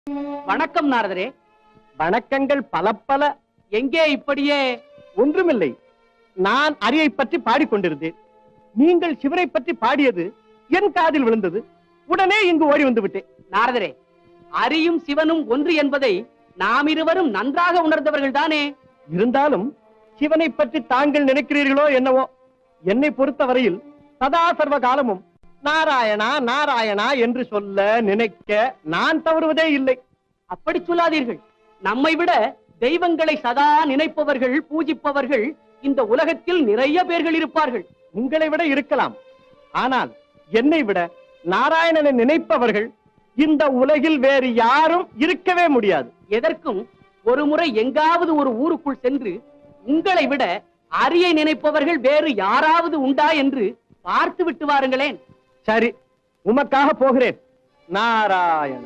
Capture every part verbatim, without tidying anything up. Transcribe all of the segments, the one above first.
வணக்கம் நாரதரே. வணக்கங்கள் பல பல. எங்கே இப்படியே? ஒன்றுமில்லை, நான் அரியை பற்றி பாடிக்கொண்டிருந்தேன். நீங்கள் சிவரை பற்றி பாடியது என் காதில் விழுந்தது. உடனே இங்கு ஓடி வந்து விட்டேன். நாரதரே, அரியும் சிவனும் ஒன்று என்பதை நாம் இருவரும் நன்றாக உணர்ந்தவர்கள் தானே. இருந்தாலும் சிவனை பற்றி தாங்கள் நினைக்கிறீர்களோ என்னவோ, என்னை பொறுத்தவரையில் சதா சர்வ காலமும் நாராயணா நாராயணா என்று சொல்ல நினைக்க நான் தவறுவதே இல்லை. அப்படி சொல்லாதீர்கள். நம்மை விட தெய்வங்களை சதா நினைப்பவர்கள், பூஜிப்பவர்கள் இந்த உலகத்தில் நிறைய பேர்கள் இருப்பார்கள். உங்களை விட இருக்கலாம். ஆனால் என்னை விட நாராயணனை நினைப்பவர்கள் இந்த உலகில் வேறு யாரும் இருக்கவே முடியாது. எதற்கும் ஒரு முறை எங்காவது ஒரு ஊருக்குள் சென்று உங்களை விட அரியை நினைப்பவர்கள் வேறு யாராவது உண்டா என்று பார்த்து விட்டு வாருங்களேன். சரி, உமக்காக போகிறேன். நாராயண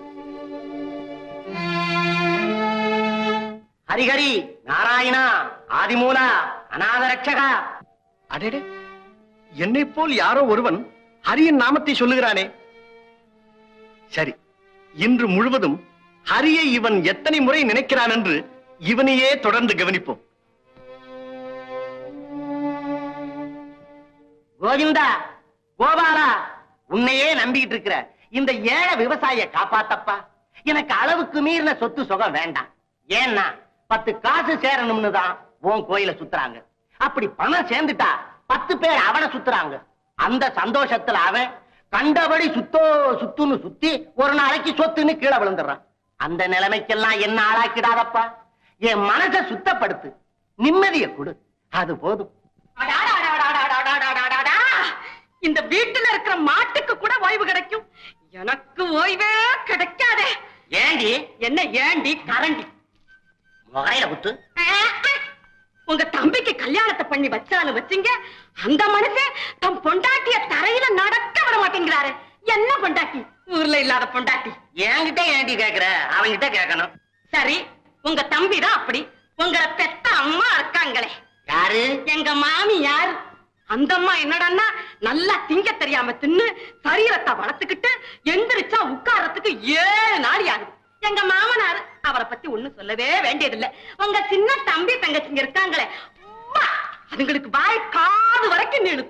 ஹரிஹரி நாராயணா ஆதிமூலா அநாத ரட்சகா. அடேடே, என்னை போல் யாரோ ஒருவன் ஹரியின் நாமத்தை சொல்லுகிறானே. சரி, இன்று முழுவதும் ஹரியை இவன் எத்தனை முறை நினைக்கிறான் என்று இவனையே தொடர்ந்து கவனிப்போம். கோவிந்தா, கோபாலா, உன்னையே நம்பிக்கிட்டு இருக்கிற இந்த ஏழை விவசாயிய காப்பாத்தப்பா. எனக்கு அளவுக்கு மீறின சொத்து சுகம் வேண்டாம். ஏன்னா பத்து காசு சேரணும்னு தான் உன் கோயில சுத்துறாங்க. அப்படி பணம் சேர்ந்துட்டா பத்து பேர் அவனை சுத்துறாங்க. அந்த சந்தோஷத்துல அவன் கண்டபடி சுத்தோ சுத்துன்னு சுத்தி ஒரு நாளைக்கு சொத்துன்னு கீழே விழுந்துடுறான். அந்த நிலைமைக்கெல்லாம் என்ன ஆளாக்கிடாதப்பா. என் மனசை சுத்தப்படுத்து, நிம்மதியை கொடு, அது போதும். இந்த வீட்டுல இருக்கிற மாட்டுக்கு கூட ஓய்வு கிடைக்கும், எனக்கு ஓய்வே கிடைக்காதே. ஏண்டி? என்ன ஏண்டி? கரண்டி முகரையில குத்து. உங்க தம்பிக்கு கல்யாணத்தை பண்ணி வச்சாலும் வச்சுங்க, அந்த மனுஷன் தம் பொண்டாட்டிய தரையில நடக்க விட மாட்டேங்கிறாரு. என்ன பொண்டாட்டி? ஊர்ல இல்லாத பொண்டாட்டி. என்கிட்ட ஏண்டி கேக்குற? அவன்கிட்ட கேட்கணும். சரி, உங்க தம்பி தான் அப்படி. உங்களை பெத்த அம்மா இருக்காங்களே, யாரு? எங்க மாமி. யாரு அந்த அம்மா? என்னடான்னா நல்லா திங்க தெரியாம தின்னு சரீரத்தை வளர்த்துக்கிட்டு எந்திரிச்சா உட்காரத்துக்கு ஏழு நாள் ஆகுது. எங்க மாமனாரு அவரை பத்தி ஒண்ணும் சொல்லவே வேண்டியதில்லை. உங்க சின்ன தம்பி தங்கச்சிங்க இருக்காங்களே, அதுங்களுக்கு வாய் காது வரைக்கும் நீளு.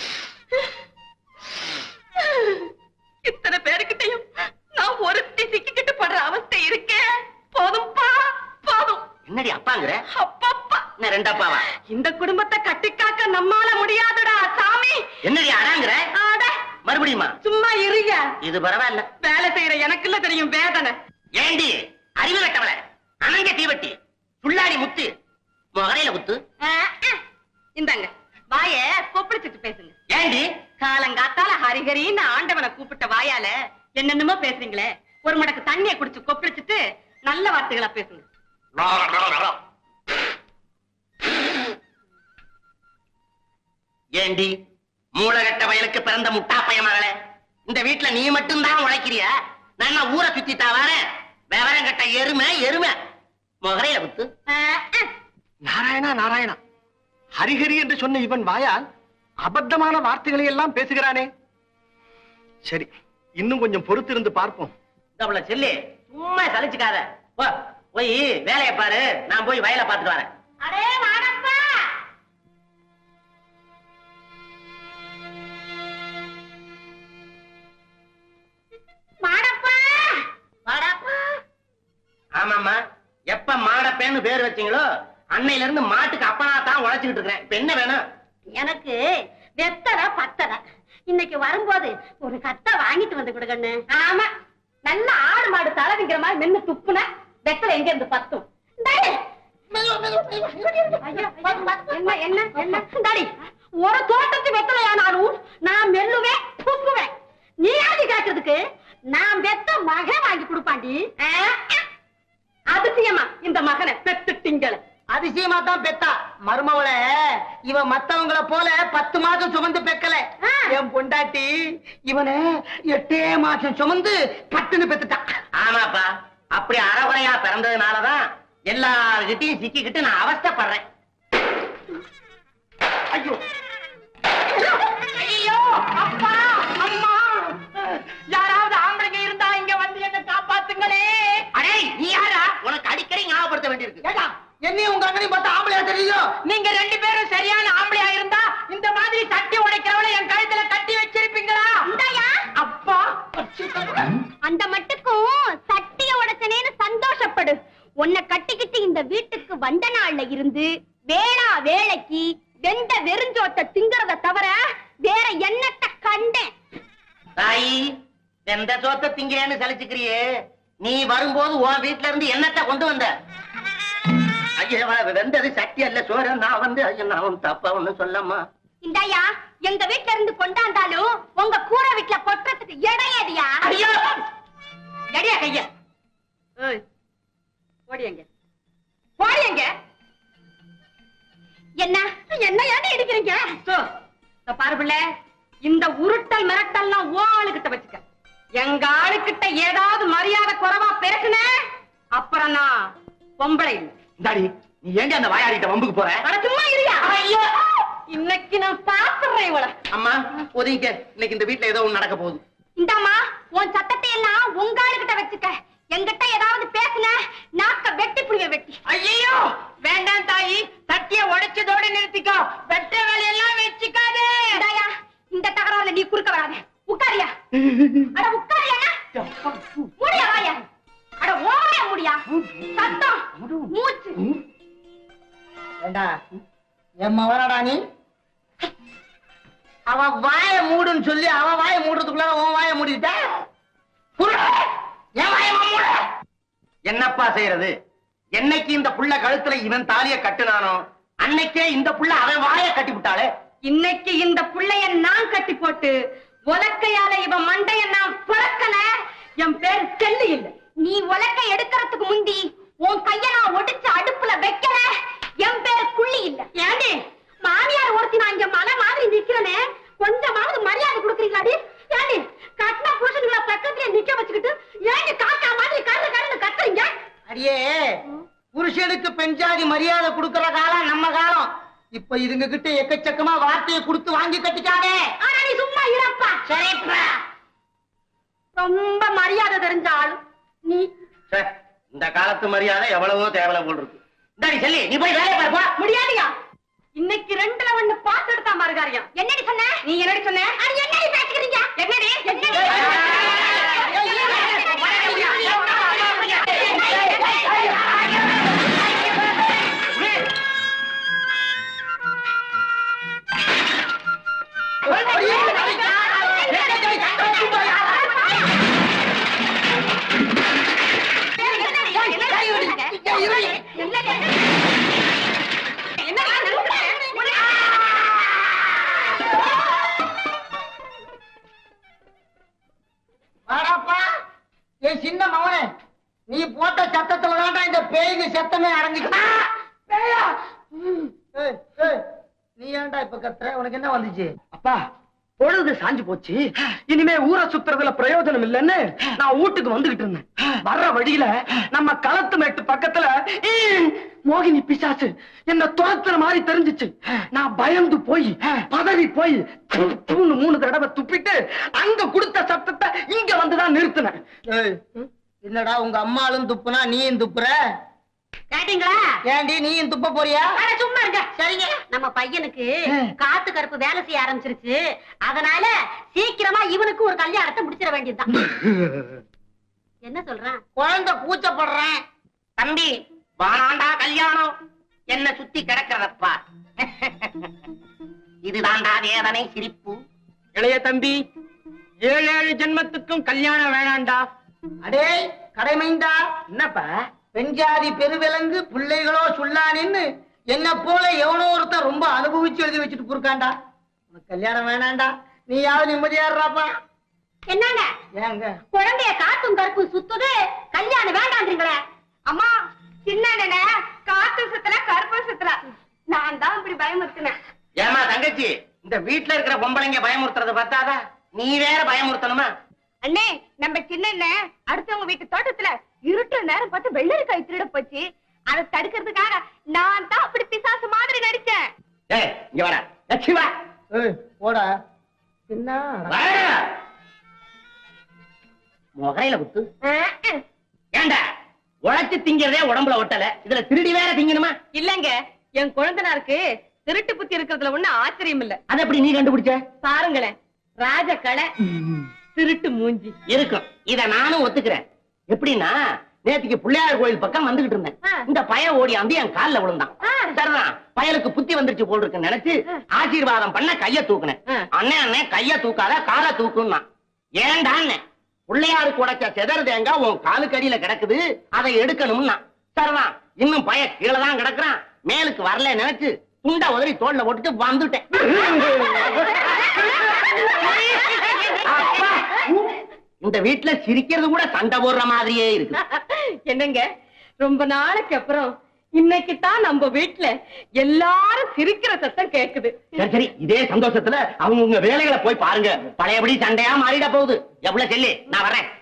இத்தனை பேருக்கிட்டையும் நான் ஒருத்தி சிக்கிக்கிட்டு படுற அவஸ்தை இருக்கேன். போதும்பா, போதும். என்னடி அப்பாங்கிற? அப்பப்பா, என்ன ரெண்டு அப்பாவா? இந்த குடும்பத்தை கட்டி காக்க நம்மால முடியாதுடா சாமி. என்னடி அடாங்கிற? ஆட, மறுபடியுமா? சும்மா இருங்க. இது பரவாயில்ல. வேலை செய்யற எனக்குள்ள தெரியும் வேதனை. ஏண்டி அறிவு கட்டவள, அனங்க தீவட்டி, சுள்ளாடி முத்து, முகரையில குத்து. இந்தாங்க வாய கொப்பளிச்சுட்டு பேசுங்க. ஏண்டி? காலங்காத்தால ஹரிஹரின்னு ஆண்டவனை கூப்பிட்ட வாயால என்னென்னமோ பேசுறீங்களே, ஒரு மடக்கு தண்ணியை குடிச்சு கொப்பளிச்சுட்டு நல்ல வார்த்தைகளா பேசுங்க. ஏண்டி மூலகட்ட வயலுக்கு பிறந்த முட்டா பயமகளே, இந்த வீட்டுல நீ மட்டும் தான் உழைக்கிறியா? நான் ஊரை சுத்திட்டா வரேன். விவரம் கட்ட எருமை எருமை. முகரையில குத்து. நாராயணா நாராயணா, ஹரிஹரி என்று சொன்ன இவன் வாயால் அபத்தமான வார்த்தைகளை எல்லாம் பேசுகிறானே. சரி, இன்னும் கொஞ்சம் பொறுத்திருந்து பார்ப்போம். அவள செல்லி சும்மா சலிச்சுக்காத. போய் வேலையை பாரு, நான் போய் வயலை பார்த்துட்டு வரேன். அடே வாடப்பா. மாடப்பா, மாடப்பா. ஆமாமா, எப்ப மாடப்பேன்னு பேர் வச்சீங்களோ அன்னையில இருந்து மாட்டுக்கு அப்பனா தான் உழைச்சுக்கிட்டு இருக்கிறேன். இப்ப என்ன வேணும்? எனக்கு வெத்தலை பத்தலை. இன்னைக்கு வரும்போது ஒரு கட்டை வாங்கிட்டு வந்து கொடுக்கண்ணு. ஆமா, நல்ல ஆடு மாடு தலைவிங்கிற மாதிரி மென்னு துப்புன வெத்தலை எங்க இருந்து பத்தும். என்ன என்ன என்ன டாடி, ஒரு தோட்டத்து வெத்தலையானாலும் நான் மெல்லுவேன் துப்புவேன். நீ ஆடி கேட்கறதுக்கு நான் வெத்த மகன் வாங்கி கொடுப்பாண்டி. அதிசயமா இந்த மகனை பெத்துட்டீங்கள. அதிசயமா தான் பெத்தா மருமவள. இவ மத்தவங்கள போல பத்து மாசம் சுமந்து பெக்கல. என் பொண்டாட்டி இவனை எட்டே மாசம் சுமந்து பட்டுன்னு பெத்துட்டான். ஆமாப்பா, அப்படி அறகுறையா பிறந்ததுனாலதான் எல்லார்கிட்டையும் சிக்கிக்கிட்டு நான் அவஸ்தைப்படுறேன். ஐயோ ஐயோ, அப்பா அம்மா, யாராவது ஆம்பளைங்க இருந்தா இங்க வந்து என்ன காப்பாத்துங்களே. இருக்கு. என்னையும் உங்க அண்ணனையும் பார்த்தா ஆம்பளையா தெரியும். நீங்க ரெண்டு பேரும் சரியான ஆம்பளையா இருந்தா இந்த மாதிரி சட்டி உடைக்கிறவளை என் கழுத்துல கட்டி வச்சிருப்பீங்களா? அப்பா அந்த மட்டுக்கும் சட்டிய உடைச்சனேன்னு சந்தோஷப்படு. உன்னை கட்டிக்கிட்டு இந்த வீட்டுக்கு வந்த நாள்ல இருந்து வேளா வேலைக்கு வெந்த வெறுஞ்சோத்த திங்கறத தவிர வேற என்னத்த கண்டேன்? தாயி, வெந்த சோத்த திங்கிறேன்னு சலிச்சுக்கிறியே, நீ வரும்போது உன் வீட்டுல இருந்து என்னத்த கொண்டு வந்த? ஐயா, வெந்தது சட்டி அல்ல சோறு. நான் வந்து ஐயா நான் தப்பா ஒண்ணு சொல்லம்மா. இந்தாயா, எங்க வீட்டுல இருந்து கொண்டாந்தாலும் உங்க கூரை வீட்டுல கொட்டுறதுக்கு இடம் ஏதியா? ஐயோ, எடியா கைய ஓடியங்க ஓடியங்க. என்ன என்ன ஏன் எடுக்கிறீங்க? பாரு பிள்ளை, இந்த உருட்டல் மிரட்டல்லாம் ஓ ஆளுகிட்ட வச்சுக்க. எங்க ஆளுகிட்ட ஏதாவது மரியாதை குறைவா பேசுன அப்புறம் நான் பொம்பளை இல்லை. இந்தாடி, நீ ஏண்டி அந்த வாயாடிட்ட வம்புக்கு போற? அட சும்மா இருயா. ஐயோ, இன்னைக்கு நான் பாத்துறேன் இவள. அம்மா ஒதுங்க, இன்னைக்கு இந்த வீட்டுல ஏதோ ஒண்ணு நடக்க போகுது. இந்தாமா, உன் சத்தத்தை எல்லாம் உங்க ஆளுகிட்ட வச்சுக்க. எங்கிட்ட ஏதாவது பேசுன நாக்க வெட்டி புடிய வெட்டி. ஐயோ வேண்டாம் தாயி, தட்டிய உடைச்சதோட நிறுத்திக்கோ. வெட்ட வேலையெல்லாம் வச்சுக்காதே. இந்தாயா, இந்த தகராறுல நீ குறுக்க வராத. உட்காரியா? அட உட்காரியா? முடியா வாயா? அட ஓமையா முடியா? சத்தம் மூச்சு. ஏண்டா என் மவனடா நீ? அவ வாய மூடுன்னு சொல்லி அவ வாய மூடுறதுக்குள்ள உன் வாய மூடிட்ட. என் வாய மூட. என்னப்பா செய்யறது? என்னைக்கு இந்த புள்ள கழுத்துல இவன் தாலிய கட்டுனானோ அன்னைக்கே இந்த புள்ள அவன் வாய கட்டி விட்டாளே. இன்னைக்கு இந்த புள்ளைய நான் கட்டி போட்டு உலக்கையால இவன் மண்டைய நான் பிறக்கல. என் பேர் செல்லு இல்ல. நீ உலக்க எடுக்கிறதுக்கு முந்தி உன் கைய நான் ஒடிச்சு அடுப்புல வைக்கல. என் பேர் குள்ளி இல்ல. ஏண்டி மாமியார் ஒருத்தி நான் இங்க மலை மாதிரி நிக்கிறனே, கொஞ்சமாவது மரியாதை கொடுக்குறீங்களாடி? ஏண்டி கட்டின புருஷனுங்களை பக்கத்துல நிக்க வச்சுக்கிட்டு ஏண்டி காக்கா மாதிரி கரு கருன்னு கத்துறீங்க? அடியே, புருஷனுக்கு பெண்ஜாதி மரியாதை கொடுக்கற காலம் நம்ம காலம். இப்ப இதுங்க கிட்ட எக்கச்சக்கமா வார்த்தையை கொடுத்து வாங்கி கட்டிக்காதே. ஆனா நீ சும்மா இருப்பா. சரிப்பா. ரொம்ப மரியாதை தெரிஞ்ச ஆளு நீ. இந்த காலத்து மரியாதை எவ்வளவோ தேவலை போல் இருக்கு. இந்தாடி செல்லி, நீ போய் வேலையை பாருப்பா. முடியாதியா? இன்னைக்கு ரெண்டுல ஒண்ணு பார்த்து எடுத்தா மறுகாரியம். என்னடி சொன்ன? நீ என்னடி சொன்ன? அது என்னடி பேசிக்கிறீங்க? என்னடி என்னடி? வாடாப்பா, என் சின்ன மவனே, நீ போட்ட சத்தத்துலதான் இந்த பேய்க்கு சத்தமே அடங்குச்சு. நீ ஏன்டா இப்ப கத்துற? உனக்கு என்ன வந்துச்சு? அப்பா, பொழுது சாஞ்சு போச்சு. இனிமே ஊரை சுத்துறதுல பிரயோஜனம் இல்லைன்னு நான் வீட்டுக்கு வந்துகிட்டு இருந்தேன். வர்ற வழியில நம்ம களத்து மேட்டு பக்கத்துல ஈ, மோகினி பிசாசு என்ன துரத்துற மாதிரி தெரிஞ்சிச்சு. நான் பயந்து போய் பதறி போய் மூணு தடவை துப்பிட்டு அங்க கொடுத்த சத்தத்தை இங்க வந்துதான் நிறுத்தினேன். என்னடா உங்க அம்மாளும் துப்புனா நீயும் துப்புற? கேட்டீங்களா? ஏண்டி நீயும் துப்ப போறியா? அட சும்மா இருங்க. சரிங்க, நம்ம பையனுக்கு காத்து கருப்பு வேலை செய்ய ஆரம்பிச்சிருச்சு. அதனால சீக்கிரமா இவனுக்கு ஒரு கல்யாணத்தை முடிச்சிட வேண்டியதுதான். என்ன சொல்றான்? குழந்தை கூச்சப்படுறேன். தம்பி, வானாண்டா கல்யாணம். என்ன சுத்தி கிடக்கிறதப்பா. இதுதான்டா வேதனை சிரிப்பு. இளைய தம்பி, ஏழு ஏழு ஜென்மத்துக்கும் கல்யாணம் வேணாண்டா. அடே கடைமைந்தா, என்னப்பா? பெண்ஜாதி பெருவிலங்கு பிள்ளைகளோ சொல்லானின்னு என்ன போல எவனோ ஒருத்தன் ரொம்ப அனுபவிச்சு எழுதி வச்சுட்டு போயிருக்காண்டா. உனக்கு கல்யாணம் வேணாண்டா, நீயாவது நிம்மதியாடுறாப்பா. என்னங்க ஏங்க குழந்தைய காத்தும் கருப்பும் சுத்துது, கல்யாணம் வேண்டான்றீங்களே? அம்மா, சின்ன காத்து சுத்தல கருப்பு சுத்தல நான் தான் இப்படி பயமுறுத்தினேன். ஏமா தங்கச்சி, இந்த வீட்டுல இருக்கிற பொம்பளைங்க பயமுறுத்துறத பார்த்தாதா நீ வேற பயமுறுத்தணுமா? அண்ணே, நம்ம சின்ன அடுத்தவங்க வீட்டு தோட்டத்துல இருட்டு நேரம் பார்த்து வெள்ளரிக்காய் திருட போச்சு. அதை தடுக்கிறதுக்காக நான் தான் அப்படி பிசாசு மாதிரி நடிச்சேன். ஏய், இங்க வாடா. லட்சுமி வா. ஏய், போடா. என்ன முகரையில குத்து. ஏண்டா உழைச்சு திங்கிறதே உடம்புல ஒட்டல, இதுல திருடி வேற திங்கணுமா? இல்லங்க, என் குழந்தனாருக்கு திருட்டு புத்தி இருக்கிறதுல ஒண்ணு ஆச்சரியம் இல்ல. அதை எப்படி நீ கண்டுபிடிச்ச? பாருங்களேன், ராஜ கடை திருட்டு மூஞ்சி இருக்கும். இத நானும் ஒத்துக்கிறேன். எப்படின்னா, நேத்துக்கு பிள்ளையார் கோயில் பக்கம் வந்துகிட்டு இருந்தேன். இந்த பய ஓடி வந்து என் கால்ல விழுந்தான். சரிதான், பயலுக்கு புத்தி வந்துருச்சு போல் இருக்குன்னு நினைச்சு ஆசீர்வாதம் பண்ண கைய தூக்குனேன். அண்ணே அண்ணே கைய தூக்காத, காலை தூக்குன்னா. ஏண்டான்னு, பிள்ளையாருக்கு உடைச்ச செதறு தேங்காய் உன் காலுக்கு அடியில கிடக்குது, அதை எடுக்கணும்னா. சரிதான், இன்னும் பய கீழே தான் கிடக்குறான், மேலுக்கு வரல நினைச்சு துண்டை உதறி தோல்ல போட்டுட்டு வந்துட்டேன். இந்த வீட்டுல சிரிக்கிறது கூட சண்டை போடுற மாதிரியே இருக்கு. என்னங்க, ரொம்ப நாளைக்கு அப்புறம் இன்னைக்கு தான் நம்ம வீட்டுல எல்லாரும் சிரிக்கிற சத்தம் கேக்குது. சரி சரி, இதே சந்தோஷத்துல அவங்க உங்க வேலைகளை போய் பாருங்க. பழையபடி சண்டையா மாறிட போகுது. எவ்வளவு செல்லி, நான் வரேன்.